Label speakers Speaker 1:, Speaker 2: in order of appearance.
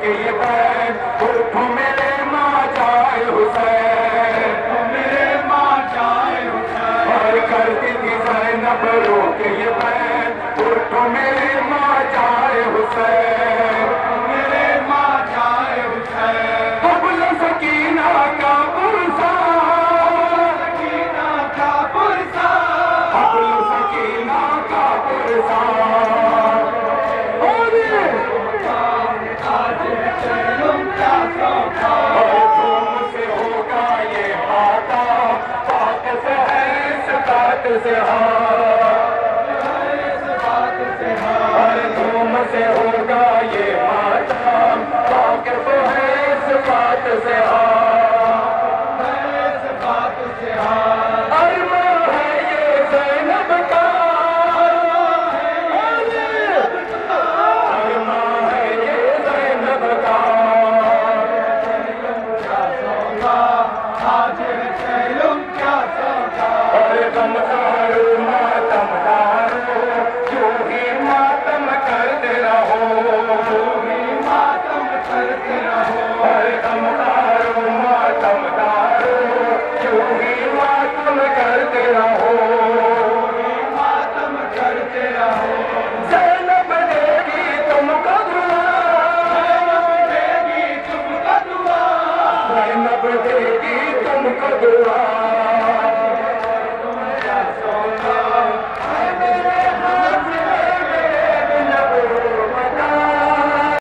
Speaker 1: के ये बैन, उठो मेरे माँ जाए हुसैन, मेरे माँ जाए हुसैन। और करती थी ज़ैनब रो के ये बैन, उठो मेरे माँ जाए हुसैन, मेरे माँ जाए हुसैन। हब्ल सकीना का पुरसा, सकीना का पुरसा, हब्ल सकीना का पुरसा। से होगा ये माता, पाक से है इस बात से हर धूम से होगा ये माता, पाक से है इस बात से अरमा है ये ज़ैनब का, अरमा है ये ज़ैनब का। आज चलूं क्या सौदा,